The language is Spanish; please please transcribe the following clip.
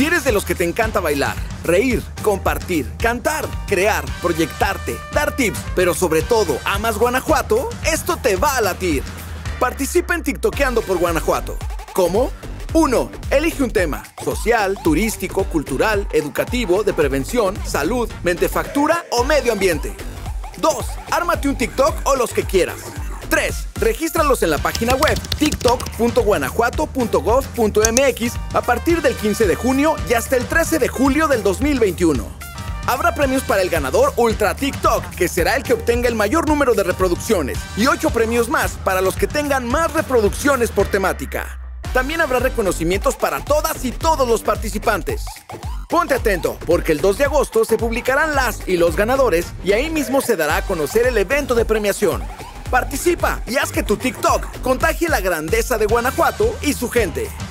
Si eres de los que te encanta bailar, reír, compartir, cantar, crear, proyectarte, dar tips, pero sobre todo amas Guanajuato, esto te va a latir. Participa en TikTokeando por Guanajuato. ¿Cómo? 1. Elige un tema: social, turístico, cultural, educativo, de prevención, salud, mentefactura o medio ambiente. 2. Ármate un TikTok o los que quieras. 3. Regístralos en la página web tiktok.guanajuato.gov.mx a partir del 15 de junio y hasta el 13 de julio del 2021. Habrá premios para el ganador Ultra TikTok, que será el que obtenga el mayor número de reproducciones, y 8 premios más para los que tengan más reproducciones por temática. También habrá reconocimientos para todas y todos los participantes. Ponte atento, porque el 2 de agosto se publicarán las y los ganadores y ahí mismo se dará a conocer el evento de premiación. Participa y haz que tu TikTok contagie la grandeza de Guanajuato y su gente.